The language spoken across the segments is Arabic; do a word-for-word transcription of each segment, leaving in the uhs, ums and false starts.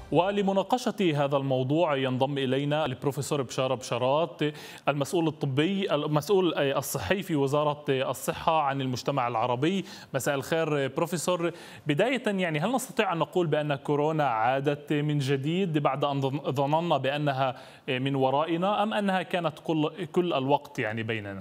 ولمناقشة هذا الموضوع ينضم إلينا البروفيسور بشارة بشارات، المسؤول الطبي المسؤول الصحي في وزارة الصحة عن المجتمع العربي. مساء الخير بروفيسور. بداية يعني هل نستطيع أن نقول بأن كورونا عادت من جديد بعد أن ظننا بأنها من ورائنا، أم أنها كانت كل كل الوقت يعني بيننا؟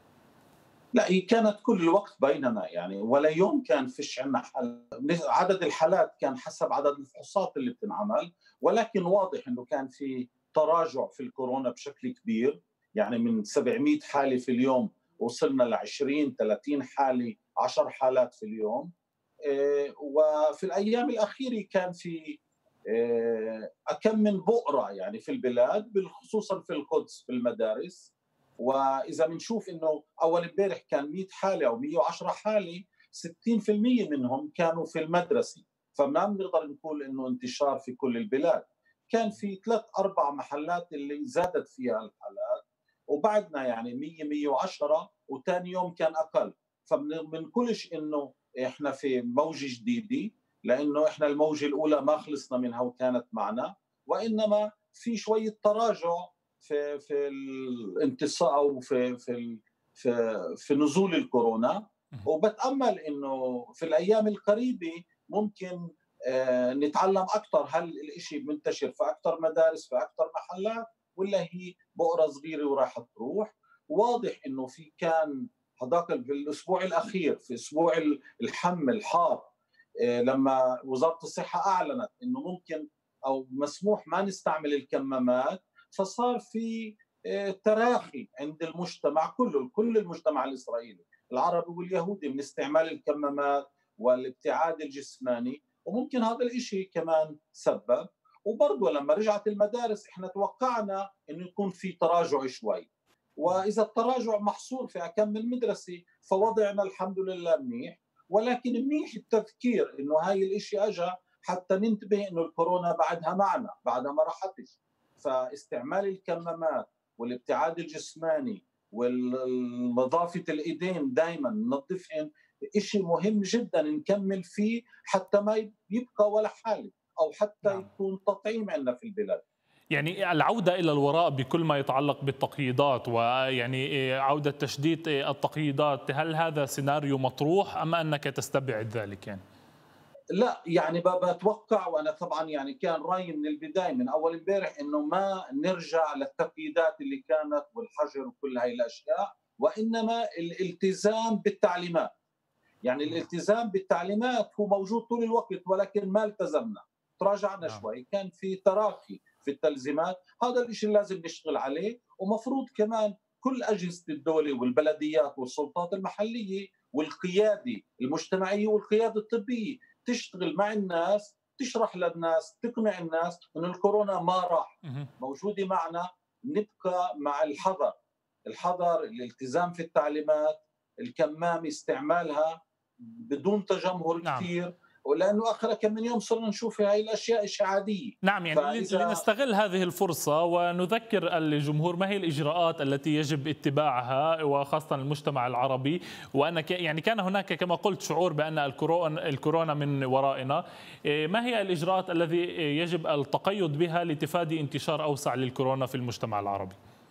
لا، هي كانت كل الوقت بيننا يعني، ولا يوم كان فيش عندنا حل. عدد الحالات كان حسب عدد الفحوصات اللي بتنعمل، ولكن واضح انه كان في تراجع في الكورونا بشكل كبير. يعني من سبعمئة حالة في اليوم وصلنا ل عشرين ثلاثين حالة، عشر حالات في اليوم. آه، وفي الأيام الأخيرة كان في آه، أكم من بؤرة يعني في البلاد، خصوصا في القدس في المدارس. واذا بنشوف انه اول امبارح كان مئة حاله او مئة وعشرة حاله، ستين بالمئة منهم كانوا في المدرسه، فما بنقدر نقول انه انتشار في كل البلاد. كان في ثلاث اربع محلات اللي زادت فيها الحالات، وبعدنا يعني مئة مئة وعشرة، وثاني يوم كان اقل. فبنقولش انه احنا في موجه جديده، لانه احنا الموجه الاولى ما خلصنا منها وكانت معنا، وانما في شويه تراجع في في الانتصار او في في في في نزول الكورونا. وبتامل انه في الايام القريبه ممكن آه، نتعلم اكثر، هل الشيء منتشر في اكثر مدارس في اكثر محلات، ولا هي بؤره صغيره وراح تروح. واضح انه في كان هذاك في الاسبوع الاخير، في اسبوع الحم الحار، آه، لما وزاره الصحه اعلنت انه ممكن او مسموح ما نستعمل الكمامات، فصار في تراخي عند المجتمع كله، كل المجتمع الإسرائيلي العربي واليهودي، من استعمال الكمامات والابتعاد الجسماني. وممكن هذا الإشي كمان سبب. وبرضه لما رجعت المدارس احنا توقعنا انه يكون في تراجع شوي، واذا التراجع محصور في كم من مدرسه فوضعنا الحمد لله منيح. ولكن منيح التذكير انه هاي الاشي اجى حتى ننتبه انه الكورونا بعدها معنا، بعدها ما راحتش. فاستعمال الكمامات والابتعاد الجسماني ونظافة الإيدين دائما ننظفهم، شيء مهم جدا نكمل فيه حتى ما يبقى ولا حالة، أو حتى نعم. يكون تطعيم عندنا في البلاد. يعني العودة إلى الوراء بكل ما يتعلق بالتقييدات، ويعني عودة تشديد التقييدات، هل هذا سيناريو مطروح أم أنك تستبعد ذلك يعني؟ لا يعني بتوقع، وانا طبعا يعني كان رايي من البدايه من اول امبارح انه ما نرجع للتقييدات اللي كانت والحجر وكل هاي الاشياء، وانما الالتزام بالتعليمات. يعني الالتزام بالتعليمات هو موجود طول الوقت، ولكن ما التزمنا، تراجعنا نعم. شوي، كان في تراخي في التلزيمات. هذا الشيء لازم نشتغل عليه. ومفروض كمان كل أجهزة الدولة والبلديات والسلطات المحلية والقيادة المجتمعية والقيادة الطبية تشتغل مع الناس، تشرح للناس، تقنع الناس أن الكورونا ما راح، موجودة معنا. نبقى مع الحذر، الحذر، الالتزام في التعليمات، الكمامة استعمالها بدون تجمهر نعم. كثير، ولانه اخر كم من يوم صرنا نشوف هاي الاشياء شيء عاديه. نعم، يعني فاذا لنستغل هذه الفرصة ونذكر الجمهور ما هي الإجراءات التي يجب اتباعها، وخاصة المجتمع العربي. وأن يعني كان هناك كما قلت شعور بأن الكورونا الكورونا من ورائنا. ما هي الإجراءات التي يجب التقيد بها لتفادي انتشار أوسع للكورونا في المجتمع العربي؟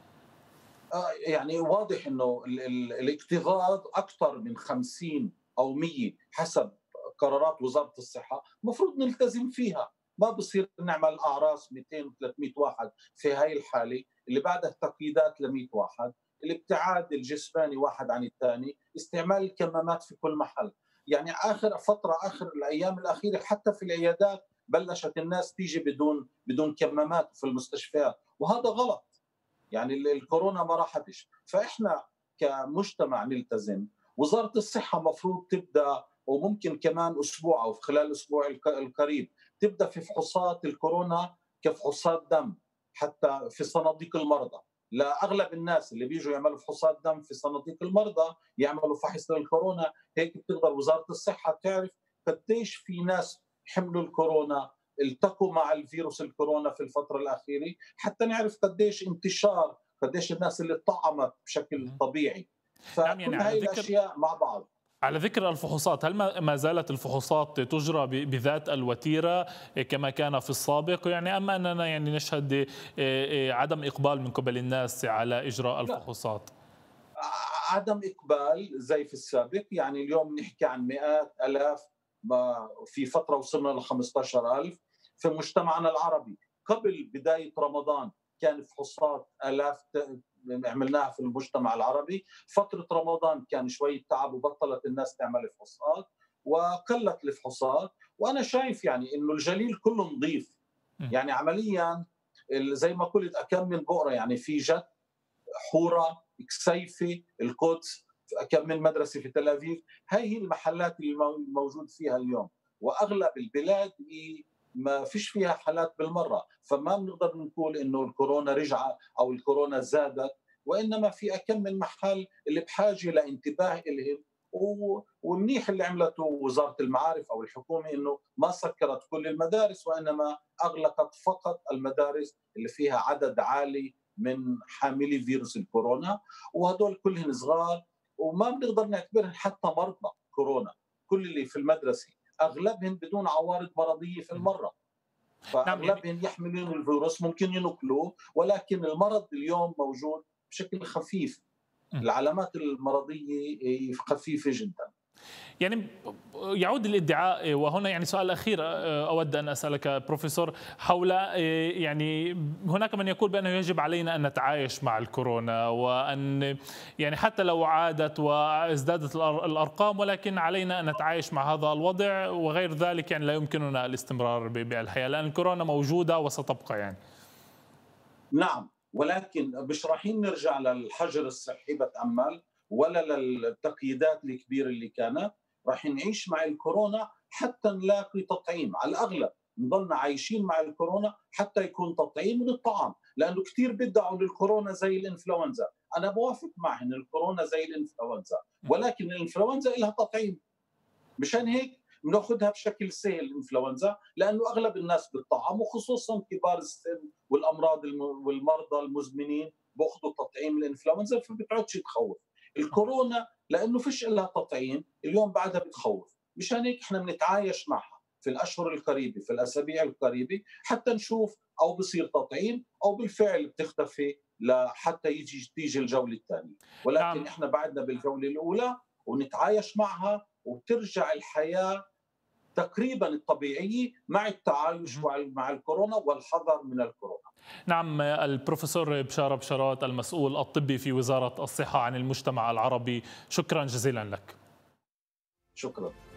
آه يعني واضح انه الاكتظاظ اكثر من خمسين او مئة حسب قرارات وزاره الصحه المفروض نلتزم فيها. ما بصير نعمل اعراس مئتين وثلاثمئة واحد في هاي الحاله اللي بعدها تقييدات ل مئة واحد، الابتعاد الجسماني واحد عن الثاني، استعمال الكمامات في كل محل. يعني اخر فتره، اخر الايام الاخيره حتى في العيادات بلشت الناس تيجي بدون بدون كمامات في المستشفيات، وهذا غلط. يعني الكورونا ما راحتش، فاحنا كمجتمع نلتزم. وزاره الصحه مفروض تبدا، وممكن كمان اسبوع او في خلال الاسبوع القريب تبدا في فحوصات الكورونا كفحوصات دم، حتى في صناديق المرضى. لاغلب الناس اللي بيجوا يعملوا فحوصات دم في صناديق المرضى يعملوا فحص للكورونا. هيك بتقدر وزاره الصحه تعرف قديش في ناس حملوا الكورونا، التقوا مع الفيروس الكورونا في الفترة الأخيرة، حتى نعرف قديش انتشار، قديش الناس اللي طعمت بشكل طبيعي. نعم، يعني فكل على هاي ذكر الأشياء مع بعض. على ذكر الفحوصات، هل ما زالت الفحوصات تجرى بذات الوتيرة كما كان في السابق يعني، أم أننا يعني نشهد عدم إقبال من قبل الناس على إجراء لا، الفحوصات؟ عدم إقبال زي في السابق. يعني اليوم نحكي عن مئات آلاف، ما في فترة وصلنا ل خمسة عشر ألف في مجتمعنا العربي. قبل بداية رمضان كان فحوصات آلاف عملناها في المجتمع العربي. فترة رمضان كان شوية تعب وبطلت الناس تعمل فحوصات وقلت الفحوصات. وأنا شايف يعني إنه الجليل كله نظيف. يعني عمليا زي ما قلت أكم من بؤرة، يعني في جد، حورة، كسيفة، القدس، كم من مدرسة في تل أبيب. هاي هي المحلات اللي موجود فيها اليوم، وأغلب البلاد ما فيش فيها حالات بالمرة. فما بنقدر نقول إنه الكورونا رجعت أو الكورونا زادت، وإنما في أكم من محل اللي بحاجة لانتباه إلهم. ومنيح اللي عملته وزارة المعارف أو الحكومة إنه ما سكرت كل المدارس، وإنما أغلقت فقط المدارس اللي فيها عدد عالي من حاملي فيروس الكورونا، وهدول كلهم صغار وما بنقدر نعتبرهم حتى مرضى كورونا. كل اللي في المدرسة أغلبهم بدون عوارض مرضية في المرة، نعم يعني فأغلبهم يحملون الفيروس ممكن ينقلوه، ولكن المرض اليوم موجود بشكل خفيف. العلامات المرضية خفيفة جدا. يعني يعود الادعاء، وهنا يعني سؤال أخير أود أن أسألك بروفيسور حول يعني هناك من يقول بأنه يجب علينا أن نتعايش مع الكورونا، وأن يعني حتى لو عادت وازدادت الأرقام ولكن علينا أن نتعايش مع هذا الوضع، وغير ذلك يعني لا يمكننا الاستمرار بالحياة لأن الكورونا موجودة وستبقى يعني. نعم، ولكن مش رايحين نرجع للحجر الصحي بتأمل ولا للتقييدات الكبيرة اللي كانت. راح نعيش مع الكورونا حتى نلاقي تطعيم. على الأغلب نضلنا عايشين مع الكورونا حتى يكون تطعيم من الطعام، لأنه كثير بدعوا للكورونا زي الإنفلونزا. أنا بوافق معه إن الكورونا زي الإنفلونزا، ولكن الإنفلونزا لها تطعيم. مشان هيك بناخذها بشكل سهل الانفلونزا، لانه اغلب الناس بالطعام وخصوصا كبار السن والامراض والمرضى المزمنين باخذوا تطعيم الانفلونزا، فبتعودش تخوف. الكورونا لانه فيش لها تطعيم اليوم بعدها بتخوف. مشان هيك احنا بنتعايش معها في الاشهر القريبه، في الاسابيع القريبه، حتى نشوف او بصير تطعيم او بالفعل بتختفي لحتى يجي تيجي الجوله الثانيه. ولكن نعم. احنا بعدنا بالجوله الاولى ونتعايش معها وترجع الحياة تقريبا الطبيعية مع التعايش مع الكورونا والحذر من الكورونا. نعم، البروفيسور بشارة بشارات المسؤول الطبي في وزارة الصحة عن المجتمع العربي، شكرا جزيلا لك. شكرا.